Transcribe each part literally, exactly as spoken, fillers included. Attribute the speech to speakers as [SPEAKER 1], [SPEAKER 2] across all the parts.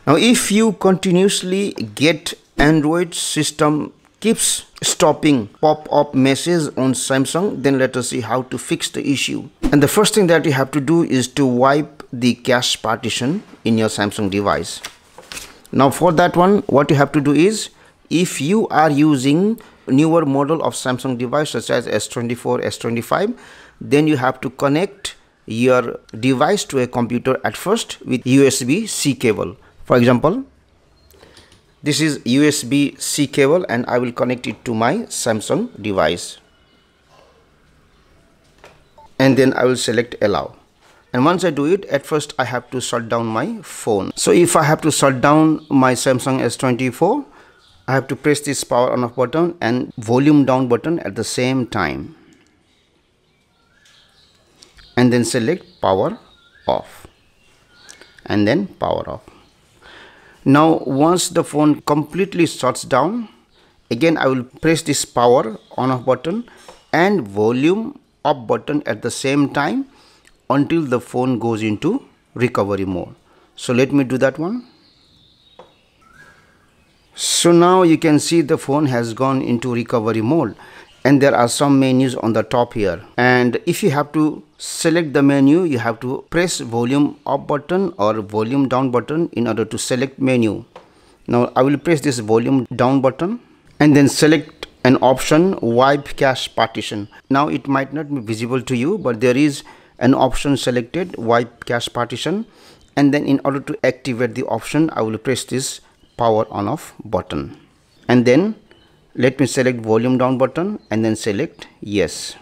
[SPEAKER 1] Now if you continuously get Android system keeps stopping pop-up message on Samsung, then let us see how to fix the issue. And the first thing that you have to do is to wipe the cache partition in your Samsung device. Now for that one, what you have to do is, if you are using newer model of Samsung device such as S twenty-four, S twenty-five, then you have to connect your device to a computer at first with U S B C cable. For example, this is U S B C cable and I will connect it to my Samsung device. And then I will select allow. And once I do it, at first I have to shut down my phone. So if I have to shut down my Samsung S twenty-four, I have to press this power on off button and volume down button at the same time. And then select power off. And then power off. Now once the phone completely shuts down, again I will press this power on off button and volume up button at the same time until the phone goes into recovery mode. So let me do that one. So now you can see the phone has gone into recovery mode and there are some menus on the top here, and if you have to select the menu, you have to press volume up button or volume down button in order to select menu. Now I will press this volume down button and then select an option wipe cache partition. Now it might not be visible to you, but there is an option selected wipe cache partition, and then in order to activate the option I will press this power on off button, and then let me select volume down button and then select yes.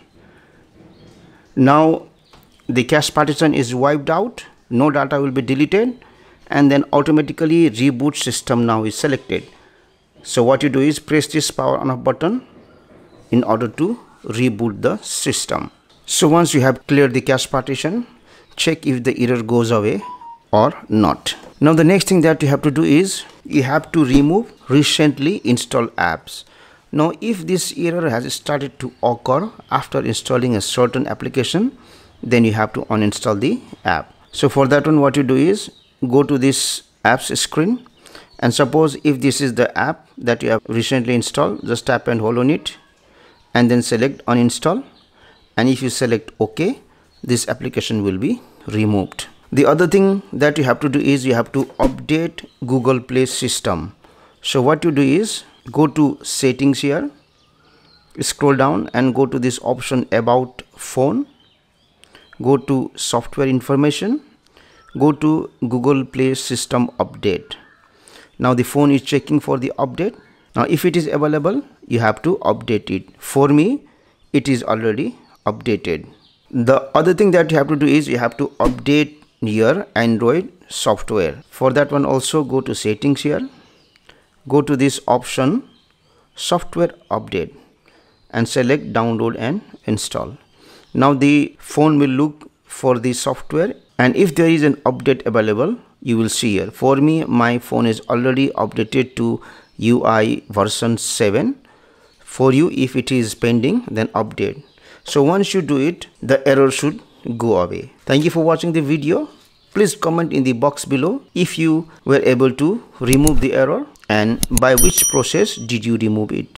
[SPEAKER 1] Now the cache partition is wiped out, no data will be deleted, and then automatically reboot system now is selected. So what you do is press this power on off button in order to reboot the system. So once you have cleared the cache partition, check if the error goes away or not. Now the next thing that you have to do is you have to remove recently installed apps. Now if this error has started to occur after installing a certain application, then you have to uninstall the app. So for that one, what you do is go to this apps screen, and suppose if this is the app that you have recently installed, just tap and hold on it and then select uninstall, and if you select OK, this application will be removed. The other thing that you have to do is you have to update Google Play system. So what you do is go to settings here, scroll down and go to this option about phone, go to software information, go to Google Play system update. Now the phone is checking for the update. Now if it is available, you have to update it. For me, it is already updated. The other thing that you have to do is you have to update your Android software. For that one also go to settings here, go to this option software update and select download and install. Now the phone will look for the software, and if there is an update available, you will see here. For me, my phone is already updated to U I version seven. For you, if it is pending, then update. So once you do it, the error should go away. Thank you for watching the video. Please comment in the box below if you were able to remove the error and by which process did you remove it.